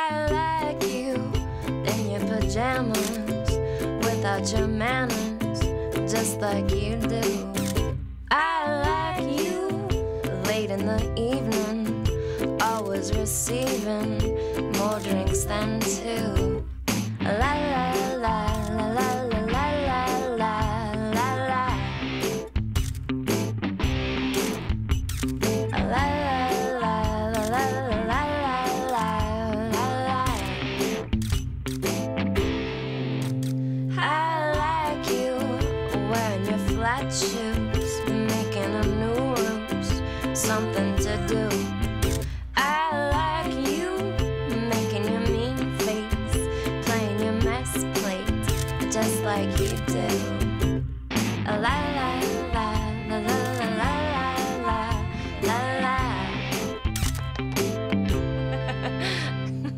I like you in your pajamas, without your manners, just like you do. I like you late in the evening, always receiving more drinks than two. La la la la la la la la la la. La la la la la la la la la. I like you wearing your flat shoes, making a new ruse, something to do. I like you making your mean face, playing your mess plate, just like you do. La la